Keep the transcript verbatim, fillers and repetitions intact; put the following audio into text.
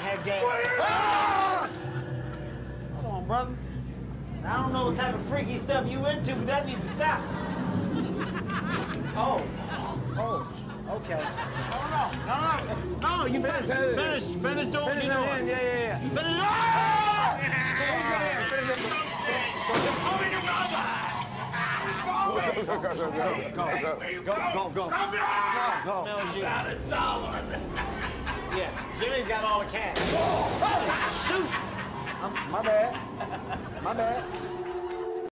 have gas. Ah! Hold on, brother. I don't know what type of freaky stuff you into, but that needs to stop. Oh. Oh, okay. No, no, no, no. No, you finish. Finish, finish, finish doing what you're doing. Yeah, yeah, yeah. Finish. Ah! Finish it in, finish it in. Go, go, go, go, go, go, go, go, go, Come here! go, go. Smells you. Got a dollar. Yeah, Jimmy's got all the cash. Oh, shoot! I'm, my bad. My bad.